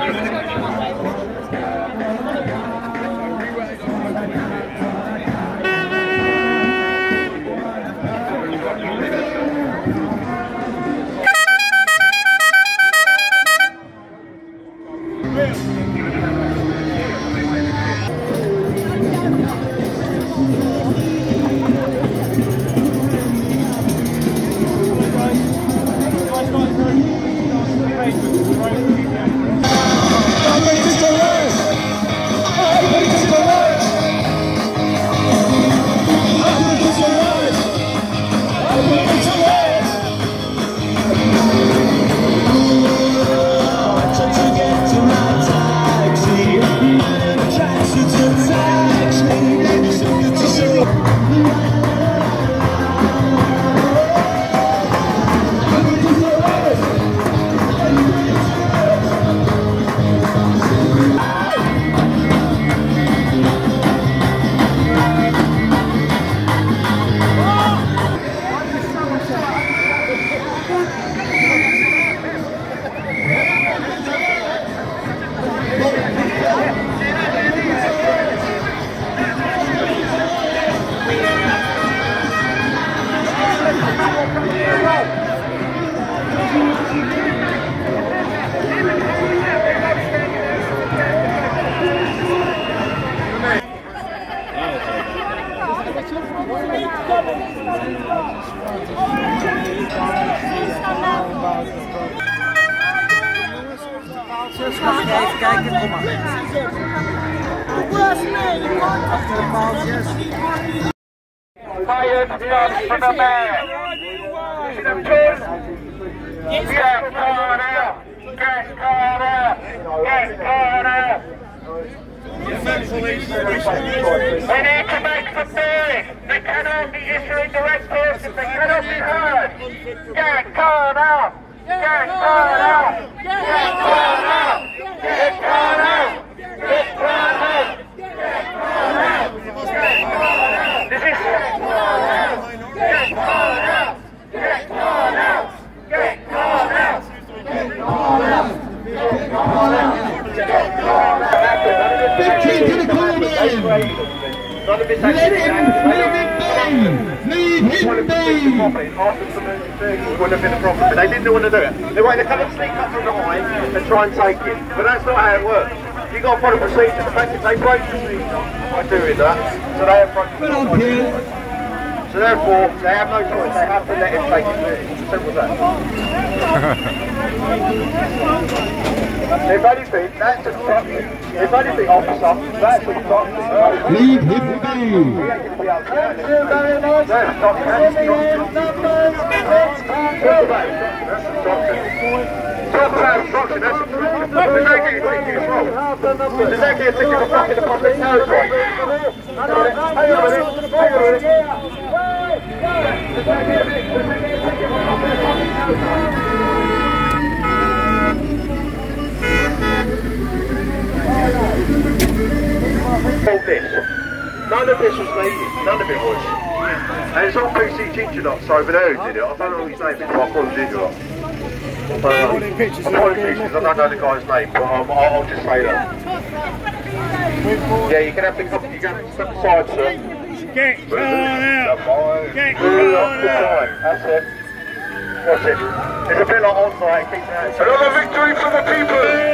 Even kijken, kom maar. Achter de paaltjes. Fire starts from the man. See them kids? Get caught up! Get caught up! Get caught up! They need to make some noise. They cannot be issuing directives. They cannot be heard. Get caught up! Get caught up! Get caught up! Get caught up! Get caught up! Get caught up! Get caught up! This is get caught up! Get caught up! Get caught up! Get caught up! Get caught up! Get caught up! Get caught up! Big key to the corner! Let him be! Leave him be! Wouldn't have been a problem, but they didn't want to do it. They kind of sneak up from behind and try and take it, but that's not how it works. You've got to follow procedure. The fact is they break procedure by doing that, so they have procedure. So therefore, they have no choice. They have to let him take it. Simple as that. If anything, that's a instruction. If anything, officer, that's a instruction. Leave him be! Thank you very much. Talk about instruction, that's instruction. Does that get you thinking as well? Does that get you thinking of fucking the public territory? Hang on a minute, hang on a minute. Does that get you thinking of fucking the public territory? All this. None of this was needed. None of it was. And it's all PC Ginger Nuts over there who did it. I don't know his name, but I call him Ginger Nuts. I'm calling pictures, I don't know the guy's name, but I'll just say that. Yeah, you can have to step aside, sir. Get caught out! Get caught out! That's it. That's it. It's a bit like on-site, keep that. Another victory for the people!